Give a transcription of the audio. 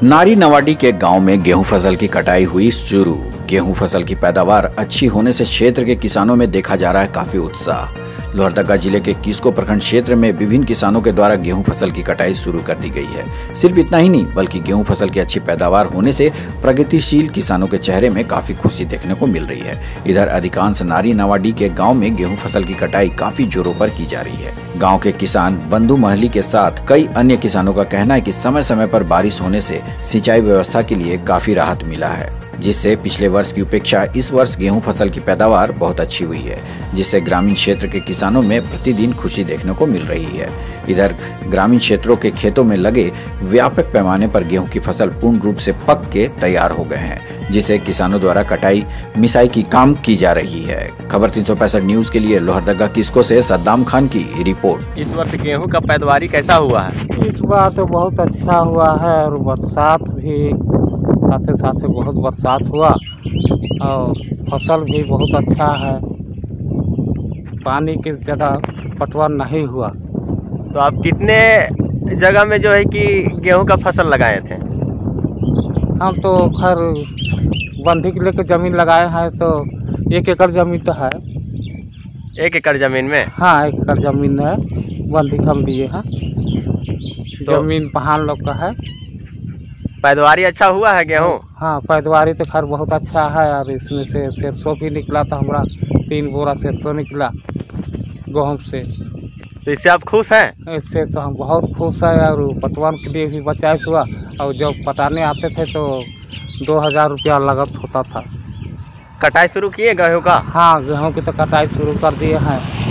नारी नवाडी के गांव में गेहूं फसल की कटाई हुई शुरू। गेहूं फसल की पैदावार अच्छी होने से क्षेत्र के किसानों में देखा जा रहा है काफी उत्साह। लोहरदगा जिले के किस्को प्रखंड क्षेत्र में विभिन्न किसानों के द्वारा गेहूं फसल की कटाई शुरू कर दी गई है। सिर्फ इतना ही नहीं बल्कि गेहूं फसल की अच्छी पैदावार होने से प्रगतिशील किसानों के चेहरे में काफी खुशी देखने को मिल रही है। इधर अधिकांश नारी नवाडी के गांव में गेहूं फसल की कटाई काफी जोरों पर की जा रही है। गांव के किसान बंधु महली के साथ कई अन्य किसानों का कहना है कि समय समय पर बारिश होने से सिंचाई व्यवस्था के लिए काफी राहत मिला है, जिससे पिछले वर्ष की अपेक्षा इस वर्ष गेहूं फसल की पैदावार बहुत अच्छी हुई है, जिससे ग्रामीण क्षेत्र के किसानों में प्रतिदिन खुशी देखने को मिल रही है। इधर ग्रामीण क्षेत्रों के खेतों में लगे व्यापक पैमाने पर गेहूं की फसल पूर्ण रूप से पक के तैयार हो गए हैं, जिसे किसानों द्वारा कटाई मिसाई की काम की जा रही है। खबर 365 न्यूज के लिए लोहरदगा किस्को से सद्दाम खान की रिपोर्ट। इस वर्ष गेहूं का पैदावारी कैसा हुआ है? इस बार तो बहुत अच्छा हुआ है और बरसात भी साथे साथे बहुत बरसात हुआ और फसल भी बहुत अच्छा है। पानी की ज़्यादा पटवन नहीं हुआ। तो आप कितने जगह में जो है कि गेहूं का फसल लगाए थे? हम तो खैर बंधी के लेकर ज़मीन लगाए हैं, तो 1 एकड़ ज़मीन तो है। 1 एकड़ ज़मीन में? हाँ, 1 एकड़ ज़मीन है, बंधी हम दिए हैं। तो ज़मीन पहाड़ लोग का है। पैदावारी अच्छा हुआ है गेहूं? हाँ, पैदावारी तो खैर बहुत अच्छा है और इसमें से सरसों भी निकला था। हमारा 3 बोरा सरसों निकला गेहूं से। तो इससे आप खुश हैं? इससे तो हम बहुत खुश हैं और पटवन के लिए भी बचाव हुआ। और जब पटाने आते थे तो 2000 रुपया लागत होता था। कटाई शुरू किए गेहूं का? हाँ, गेहूं की तो कटाई शुरू कर दिए हैं।